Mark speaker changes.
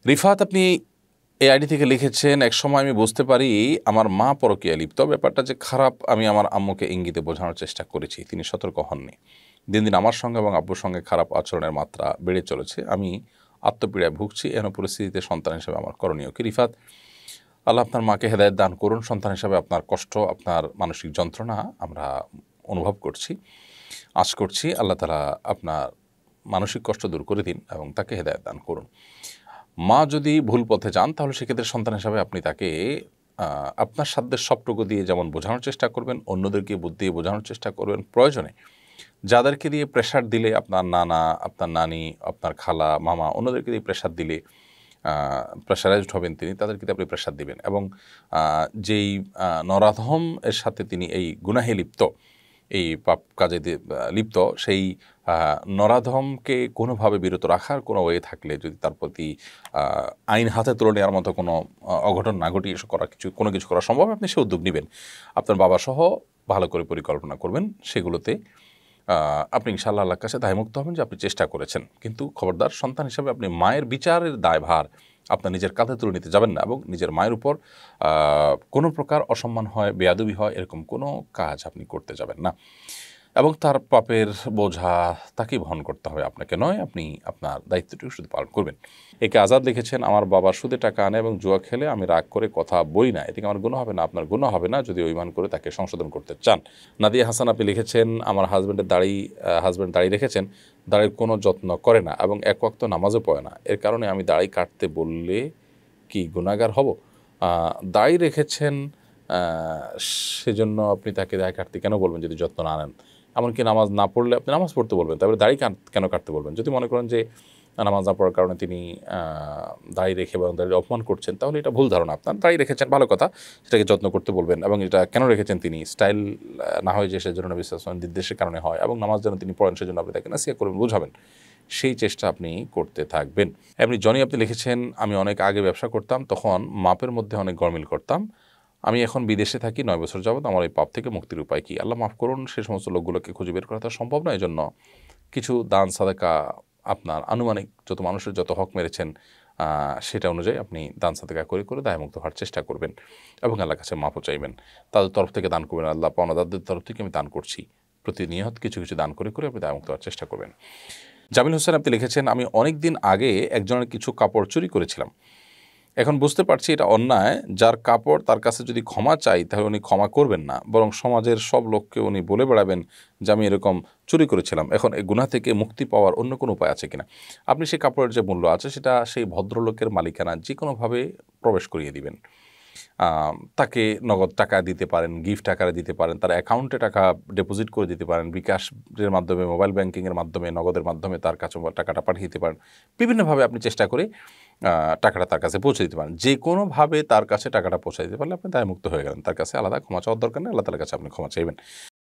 Speaker 1: রিফাত, আপনি এই আইডি থেকে লিখেছেন, এক সময় আমি বুঝতে পারি আমার মা পরকীয়ায় লিপ্ত। ব্যাপারটা যে খারাপ আমি আমার আম্মুকে ইঙ্গিতে বোঝানোর চেষ্টা করেছি, তিনি সতর্ক হননি। দিন দিন আমার সঙ্গে এবং আব্বুর সঙ্গে খারাপ আচরণের মাত্রা বেড়ে চলেছে। আমি আত্মপীড়ায় ভুগছি। এমন পরিস্থিতিতে সন্তান হিসেবে আমার করণীয় কি? রিফাত, আল্লাহ আপনার মাকে হেদায়েত দান করুন। সন্তান হিসাবে আপনার কষ্ট, আপনার মানসিক যন্ত্রণা আমরা অনুভব করছি, আশ করছি। আল্লাহ তাআলা আপনার মানসিক কষ্ট দূর করে দিন এবং তাকে হেদায়েত দান করুন। মা যদি ভুল পথে যান, তাহলে সেক্ষেত্রে সন্তান হিসাবে আপনি তাকে আপনার সাধ্যের সবটুকু দিয়ে যেমন বোঝানোর চেষ্টা করবেন, অন্যদেরকে বুদ্ধি দিয়ে বোঝানোর চেষ্টা করবেন। প্রয়োজনে যাদেরকে দিয়ে প্রেশার দিলে, আপনার নানা, আপনার নানি, আপনার খালা, মামা, অন্যদেরকে দিয়ে প্রেশার দিলে প্রেশারাইজড হবেন তিনি, তাদেরকে দিয়ে আপনি প্রেশার দিবেন। এবং যেই নরাধম এর সাথে তিনি এই গুনাহে লিপ্ত, এই পাপ কাজে লিপ্ত, সেই নরাধমকে কোনোভাবে বিরত রাখার কোনো ওয়ে থাকলে, যদি তার প্রতি আইন হাতে তুলে নেওয়ার মতো কোনো অঘটন না ঘটিয়ে কোনো কিছু করা সম্ভব, আপনি সে উদ্যোগ নেবেন। আপনার বাবা সহ ভালো করে পরিকল্পনা করবেন, সেগুলোতে আপনি ইনশাআল্লাহ আল্লাহর কাছে দায়মুক্ত হবেন যে আপনি চেষ্টা করেছেন। কিন্তু খবরদার, সন্তান হিসেবে আপনি মায়ের বিচারের দায়ভার আপনার নিজের কাঁধে তুলে নিতে যাবেন না, এবং নিজের মায়ের উপর কোনো প্রকার অসম্মান হয়, বেয়াদবি হয়, এরকম কোনো কাজ আপনি করতে যাবেন না। এবং তার পাপের বোঝা তাকেই বহন করতে হবে, আপনাকে নয়। আপনি আপনার দায়িত্বটুকু শুধু পালন করবেন। একে আজাদ লিখেছেন, আমার বাবা সুদে টাকা আনে এবং জুয়া খেলে, আমি রাগ করে কথা বলি না, এদিকে আমার গুনাহ হবে না? আপনার গুনাহ হবে না যদি অভিমান করে তাকে সংশোধন করতে চান। নাদিয়া হাসান, আপনি লিখেছেন, আমার হাজব্যান্ড দাড়ি রেখেছেন, দাড়ির কোনো যত্ন করে না এবং এক ওয়াক্ত নামাজও পড়ে না। এর কারণে আমি দাড়ি কাটতে বললে কি গুনাহগার হব? দাড়ি রেখেছেন, সেজন্য আপনি তাকে দাড়ি কাটতে কেন বলবেন যদি যত্ন না নেন? এমনকি নামাজ না পড়লে আপনি নামাজ পড়তে বলবেন, তারপরে দাড়ি কেন কাটতে বলবেন? যদি মনে করেন যে নামাজ না পড়ার কারণে তিনি দাড়ি রেখে এবং দাড়ির অপমান করছেন, তাহলে এটা ভুল ধারণা। আপনার দাড়ি রেখেছেন, ভালো কথা, সেটাকে যত্ন করতে বলবেন। এবং এটা কেন রেখেছেন তিনি, স্টাইল না হয় যে সেজন্য নবী সাল্লাল্লাহু আলাইহি ওয়াসাল্লাম নির্দেশের কারণে হয়, এবং নামাজ যেন তিনি পড়েন সেজন্য আপনি তাকে নাসিহত করবেন, বুঝাবেন। সেই চেষ্টা আপনি করতে থাকবেন। এমনি জনি, আপনি লিখেছেন, আমি অনেক আগে ব্যবসা করতাম, তখন মাপের মধ্যে অনেক গরমিল করতাম। আমি এখন বিদেশে থাকি 9 বছর যাবত। আমার এই পাপ থেকে মুক্তির উপায় কি? আল্লাহ মাফ করুন, সে সমস্ত লোকগুলোকে খুঁজে বের করা তো সম্ভব নয়। এজন্য কিছু দান সাদাকা, আপনার আনুমানিক যত মানুষের যত হক মেরেছেন সেটা অনুযায়ী আপনি দান সাদাকা করে করে দায়মুক্ত হওয়ার চেষ্টা করবেন এবং আল্লাহর কাছে মাফও চাইবেন। তাদের তরফ থেকে দান করবেন, আল্লাহ পাওনাদারদের তরফ থেকে আমি দান করছি, প্রতিনিয়ত কিছু কিছু দান করে করে আপনি দায়মুক্ত হওয়ার চেষ্টা করবেন। জামিল হোসেন, আপনি লিখেছেন, আমি অনেক দিন আগে একজনের কিছু কাপড় চুরি করেছিলাম। এখন বুঝতে পারছি এটা অন্যায়। যার কাপড়, তার কাছে যদি ক্ষমা চাই, তাহলে উনি ক্ষমা করবেন না, বরং সমাজের সব লোককে উনি বলে বেড়াবেন যে আমি এরকম চুরি করেছিলাম। এখন এই গুনাহ থেকে মুক্তি পাওয়ার অন্য কোনো উপায় আছে কিনা? আপনি সেই কাপড়ের যে মূল্য আছে, সেটা সেই ভদ্রলোকের মালিকানা যে কোনোভাবে প্রবেশ করিয়ে দিবেন। তাকে নগদ টাকা দিতে পারেন, গিফট আকারে দিতে পারেন, তার অ্যাকাউন্টে টাকা ডিপোজিট করে দিতে পারেন, বিকাশের মাধ্যমে, মোবাইল ব্যাংকিংয়ের মাধ্যমে, নগদের মাধ্যমে তার কাছে টাকাটা পাঠিয়ে দিতে পারেন। বিভিন্নভাবে আপনি চেষ্টা করে টাকাটা তার কাছে পৌঁছে দিতে পারেন। যে কোনোভাবে তার কাছে টাকাটা পৌঁছে দিতে পারলে আপনি দায়মুক্ত হয়ে গেলেন। তার কাছে আলাদা ক্ষমা চাওয়ার দরকার নেই, আল্লাহ তাআলার কাছে আপনি ক্ষমা চাইবেন।